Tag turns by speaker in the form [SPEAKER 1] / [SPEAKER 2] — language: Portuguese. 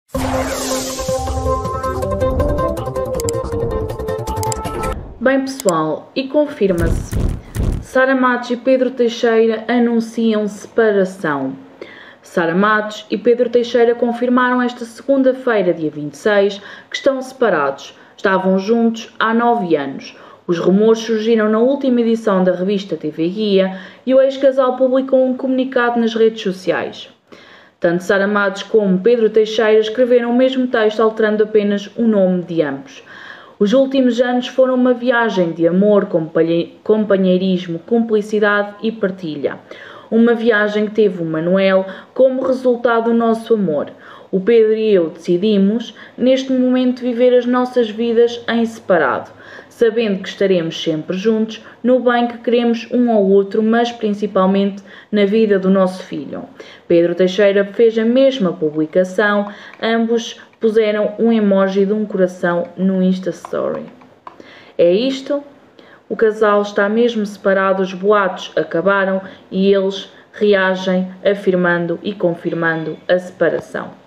[SPEAKER 1] Bem pessoal, e confirma-se, Sara Matos e Pedro Teixeira anunciam separação. Sara Matos e Pedro Teixeira confirmaram esta segunda-feira, dia 26, que estão separados. Estavam juntos há 9 anos. Os rumores surgiram na última edição da revista TV Guia e o ex-casal publicou um comunicado nas redes sociais. Tanto Sara Matos como Pedro Teixeira escreveram o mesmo texto alterando apenas o nome de ambos. Os últimos anos foram uma viagem de amor, companheirismo, cumplicidade e partilha. Uma viagem que teve o Manuel como resultado do nosso amor. O Pedro e eu decidimos, neste momento, viver as nossas vidas em separado, sabendo que estaremos sempre juntos, no bem que queremos um ao outro, mas principalmente na vida do nosso filho. Pedro Teixeira fez a mesma publicação, ambos puseram um emoji de um coração no Insta Story. É isto? O casal está mesmo separado, os boatos acabaram e eles reagem afirmando e confirmando a separação.